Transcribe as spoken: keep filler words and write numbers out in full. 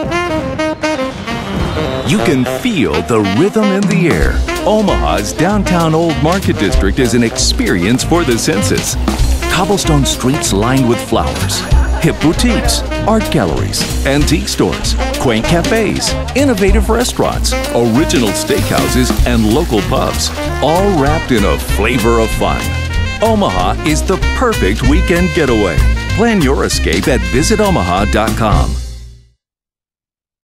You can feel the rhythm in the air. Omaha's downtown Old Market District is an experience for the senses. Cobblestone streets lined with flowers, hip boutiques, art galleries, antique stores, quaint cafes, innovative restaurants, original steakhouses, and local pubs, all wrapped in a flavor of fun. Omaha is the perfect weekend getaway. Plan your escape at visit omaha dot com.